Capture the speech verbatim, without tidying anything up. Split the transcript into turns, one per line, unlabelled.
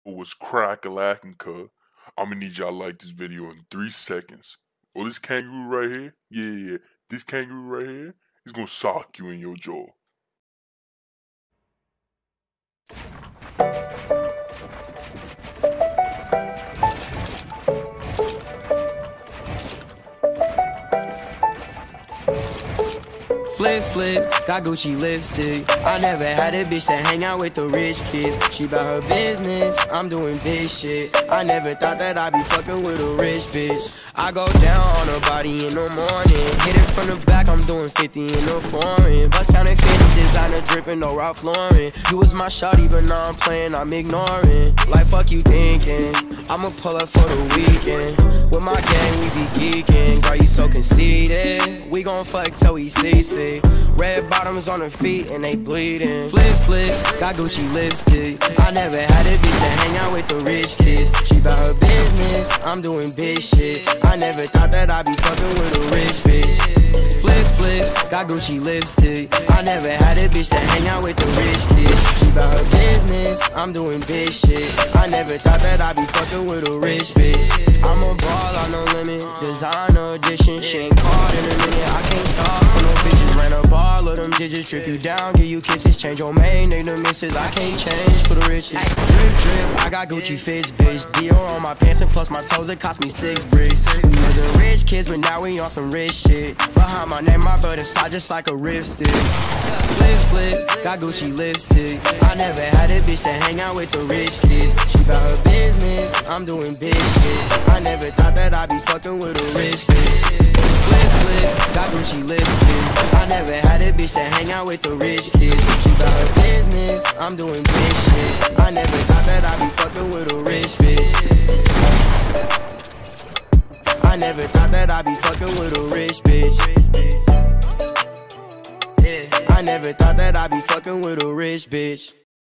Was crack-a-lackin', cuz. I'ma need y'all to like this video in three seconds. Oh, this kangaroo right here? Yeah, yeah, yeah. This kangaroo right here is gonna sock you in your jaw.
Flip, flip, got Gucci lipstick. I never had a bitch that hang out with the rich kids. She bout her business, I'm doing big shit. I never thought that I'd be fucking with a rich bitch. I go down on her body in the morning. Hit it from the back, I'm doing fifty in the foreign. Bust down and fitted, designer dripping, no Ralph Lauren. You was my shawty, but now I'm playing, I'm ignoring. Like fuck you thinking, I'ma pull up for the weekend. With my gang, we be geeking. Girl, you so conceited. We gon' fuck till we see, see. Red bottoms on her feet and they bleeding. Flip, flip, got Gucci lipstick. I never had a bitch that hang out with the rich kids. She bout her business, I'm doing big shit. I never thought that I'd be fucking with a rich bitch. Flip, flip, got Gucci lipstick. I never had a bitch that hang out with the rich kids. She bout her business, I'm doing big shit. I never thought that I'd be fucking with a rich bitch. I'm a ball on no limit, designer edition. She ain't caught in a minute, I can't stop for no bitches. Ran up all of them digits, trip you down, give you kisses. Change your main name to misses, I can't change for the riches. Drip, drip, I got Gucci fits, bitch. Dior on my pants and plus my toes, it cost me six bricks. We wasn't rich kids, but now we on some rich shit. Behind my name, my butt inside just like a ripstick. Flip, flip, got Gucci lipstick. I never had a bitch that hang out with the rich kids. She bout her business, I'm doing big shit. I never thought that I'd be fucking with a rich bitch. Flip, flip, got Gucci lipstick. I never had a bitch that hang out with the rich kids. She bout her business, I'm doing big shit. I never thought that I'd be fucking with a rich bitch. I never thought that I'd be fucking with a rich bitch. Yeah, I never thought that I'd be fucking with a rich bitch.